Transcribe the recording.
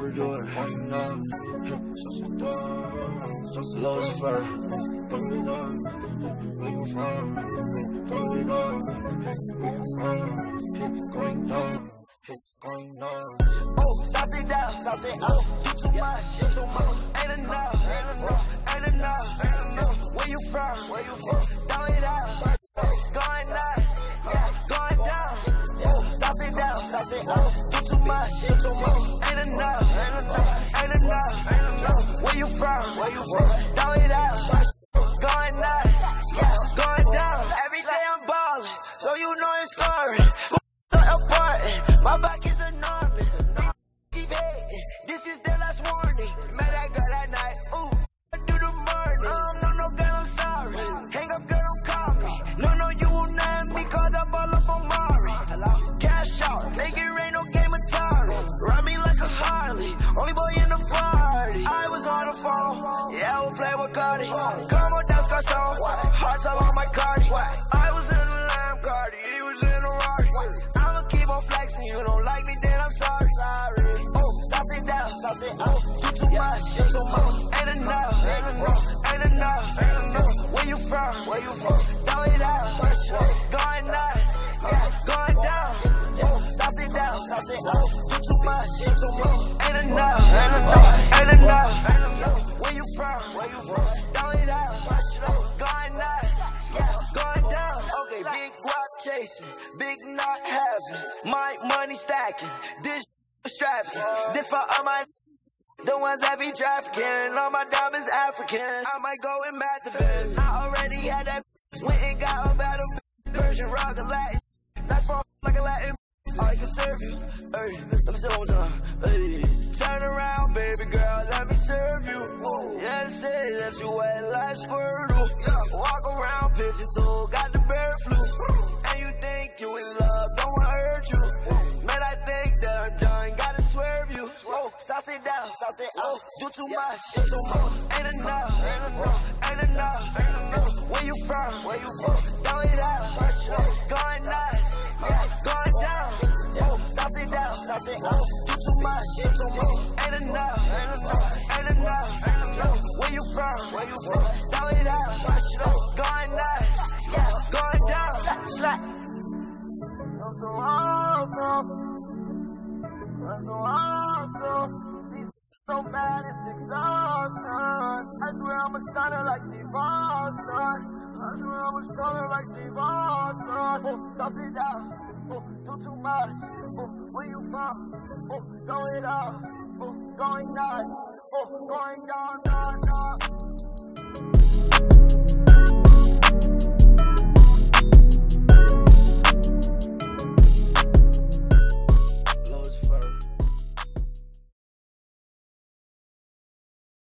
never do it. One up, sauce it up, sauce it lows fur. Throw it up, where you from? Throw it up, where you from? Going down, going down. Oh, sauce it down, sauce it up. You too much, ain't enough, ain't enough. Where you from? Throw it out, going nuts, yeah, going down. Oh, sauce it down, sauce it up. You too much, ain't enough, ain't enough. Where you from? Throw it out, going nuts, yeah, going down. Every day I'm ballin', so you know it's scoring. Important, my back is enormous. This is their last warning. Met that girl that night, ooh, do the morning. No, girl, I'm sorry. Hang up, girl, don't call me. No, you will not me. Caught up all up on Mari. Cash out, make it rain, no game Atari. Ride me like a Harley, only boy in the party. I was on the phone, yeah, I will play with Cardi. Come on, that's got song. Hearts up on my Cardi. I was in the Lamb Cardi, he was in the Rari. I'ma keep on flexing, you don't like me, then I'm sorry. Sauce it down, sauce it up. You too much, ain't enough. Where you from? Throw it out, going nuts, yeah, going down. Sauce it down, sauce it up. You too much, ain't enough. Where you from? Throw it out, going nuts, yeah, going down. Okay, big guap chasing, big not having, my money stacking. This extravagant. This for all my the ones that be trafficking. All my diamonds African. I might go and mad the best. I already had that. Went and got a battle. Persian rock a Latin. Nice for like a Latin. I can serve you. Hey, let me say one time. Hey, turn around, baby girl. Let me serve you. Yeah, they say that you wet like Squirtle. Walk around, pitching toe, got the bird flu. And you think you in love, don't wanna hurt you. Man, I think that I'm done, gotta swerve you. Oh, sauce it down, sauce it up. Do too much, ain't enough. Where you from? Throw it out, going nuts, yeah, going down. Oh, sauce it down, sauce it up. Do too much, ain't enough. Where you from? Throw it out, going nuts, yeah, going down. Slap. I'm so awesome. These so bad, it's exhaustion. I swear I'm a stunner like Steve Austin. Oh, sauce it down. Oh, do too much. Oh, where you from? Oh, throw it out. Oh, going nuts. Oh, going down.